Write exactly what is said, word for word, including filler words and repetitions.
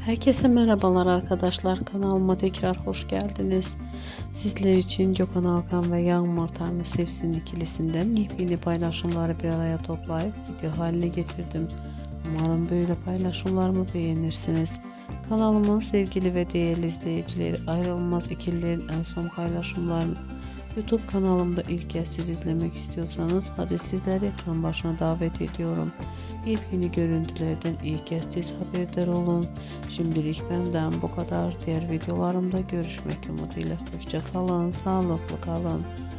Herkese merhabalar arkadaşlar, kanalıma tekrar hoş geldiniz. Sizler için Gökhan Alkan ve Yağmur Tanrı Sevsin ikilisinden yepyeni paylaşımları bir araya toplayıp video haline getirdim. Umarım böyle paylaşımlarımı beğenirsiniz. Kanalımın sevgili ve değerli izleyicileri, ayrılmaz ikililerin en son paylaşımlarını YouTube kanalımda ilk kez siz izlemek istiyorsanız hadi sizleri ekran başına davet ediyorum. Yepyeni görüntülerden ilk kez siz haberdar olun. Şimdilik benden bu kadar. Diğer videolarımda görüşmek umuduyla. Hoşça kalın, sağlıklı kalın.